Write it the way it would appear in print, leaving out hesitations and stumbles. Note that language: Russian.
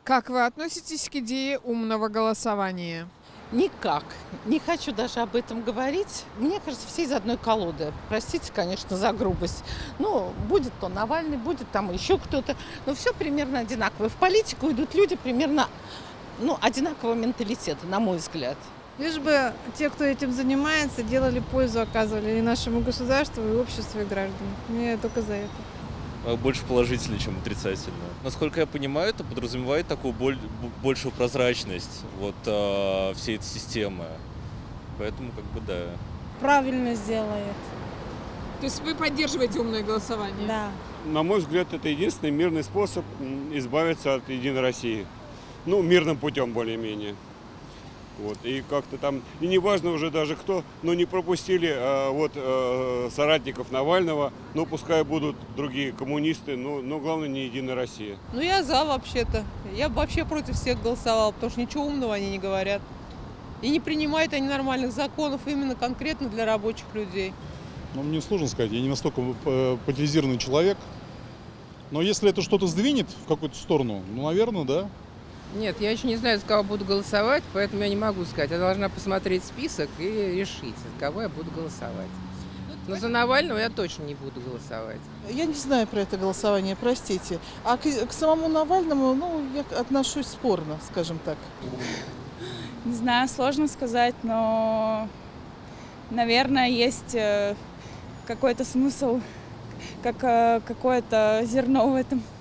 Как вы относитесь к идее умного голосования? Никак. Не хочу даже об этом говорить. Мне кажется, все из одной колоды. Простите, конечно, за грубость. Ну, будет то Навальный, будет там еще кто-то. Но все примерно одинаково. В политику идут люди примерно одинакового менталитета, на мой взгляд. Лишь бы те, кто этим занимается, делали пользу, оказывали и нашему государству, и обществу, и гражданам. Мне только за это. Больше положительно, чем отрицательно. Насколько я понимаю, это подразумевает такую большую прозрачность всей этой системы. Поэтому да. Правильно сделает. То есть вы поддерживаете умное голосование? Да. На мой взгляд, это единственный мирный способ избавиться от Единой России. Мирным путем более-менее. И как-то там, и неважно уже даже кто, но не пропустили соратников Навального, пускай будут другие коммунисты, но главное не Единая Россия. Я за вообще-то. Я вообще против всех голосовала, потому что ничего умного они не говорят. И не принимают они нормальных законов именно конкретно для рабочих людей. Мне сложно сказать, я не настолько политизированный человек. Но если это что-то сдвинет в какую-то сторону, наверное, да. Нет, я еще не знаю, за кого буду голосовать, поэтому я не могу сказать. Я должна посмотреть список и решить, за кого я буду голосовать. Но за Навального я точно не буду голосовать. Я не знаю про это голосование, простите. А к самому Навальному, я отношусь спорно, скажем так. Не знаю, сложно сказать, но, наверное, есть какой-то смысл, какое-то зерно в этом.